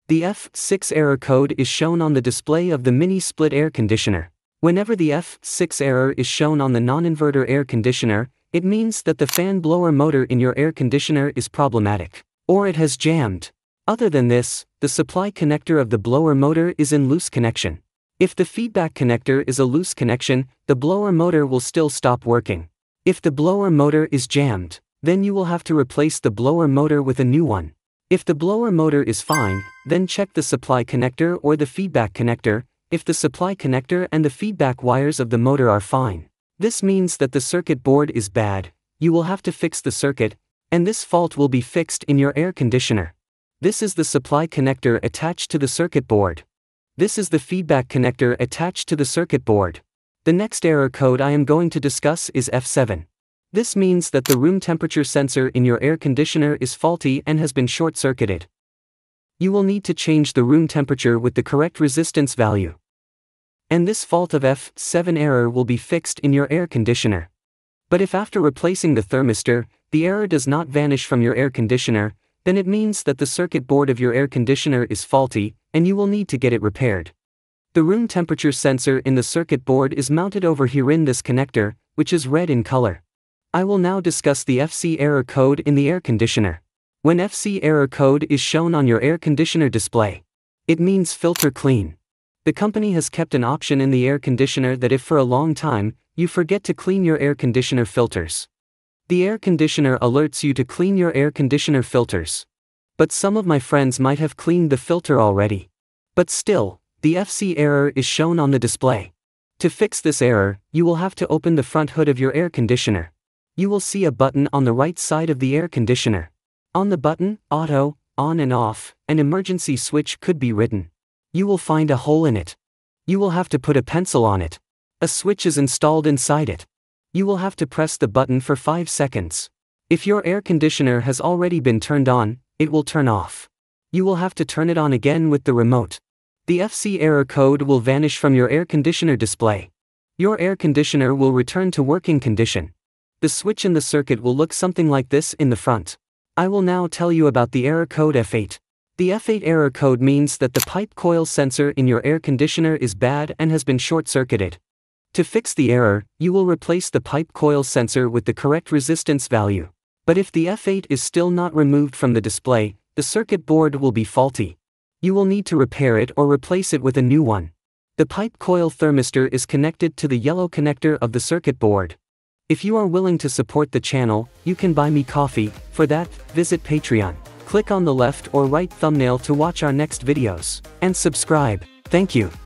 The F6 error code is shown on the display of the mini split air conditioner. Whenever the F6 error is shown on the non-inverter air conditioner, it means that the fan blower motor in your air conditioner is problematic, or it has jammed. Other than this, the supply connector of the blower motor is in loose connection. If the feedback connector is a loose connection, the blower motor will still stop working. If the blower motor is jammed, then you will have to replace the blower motor with a new one. If the blower motor is fine, then check the supply connector or the feedback connector. If the supply connector and the feedback wires of the motor are fine, this means that the circuit board is bad. You will have to fix the circuit, and this fault will be fixed in your air conditioner. This is the supply connector attached to the circuit board. This is the feedback connector attached to the circuit board. The next error code I am going to discuss is F7. This means that the room temperature sensor in your air conditioner is faulty and has been short-circuited. You will need to change the room temperature with the correct resistance value. And this fault of F7 error will be fixed in your air conditioner. But if after replacing the thermistor, the error does not vanish from your air conditioner, then it means that the circuit board of your air conditioner is faulty, and you will need to get it repaired. The room temperature sensor in the circuit board is mounted over here in this connector, which is red in color. I will now discuss the FC error code in the air conditioner. When FC error code is shown on your air conditioner display, it means filter clean. The company has kept an option in the air conditioner that if for a long time, you forget to clean your air conditioner filters, the air conditioner alerts you to clean your air conditioner filters. But some of my friends might have cleaned the filter already. But still, the FC error is shown on the display. To fix this error, you will have to open the front hood of your air conditioner. You will see a button on the right side of the air conditioner. On the button, auto, on and off, an emergency switch could be written. You will find a hole in it. You will have to put a pencil on it. A switch is installed inside it. You will have to press the button for 5 seconds. If your air conditioner has already been turned on, it will turn off. You will have to turn it on again with the remote. The FC error code will vanish from your air conditioner display. Your air conditioner will return to working condition. The switch in the circuit will look something like this in the front. I will now tell you about the error code F8. The F8 error code means that the pipe coil sensor in your air conditioner is bad and has been short-circuited. To fix the error, you will replace the pipe coil sensor with the correct resistance value. But if the F8 is still not removed from the display, the circuit board will be faulty. You will need to repair it or replace it with a new one. The pipe coil thermistor is connected to the yellow connector of the circuit board. If you are willing to support the channel, you can buy me coffee. For that, visit Patreon. Click on the left or right thumbnail to watch our next videos. And subscribe. Thank you.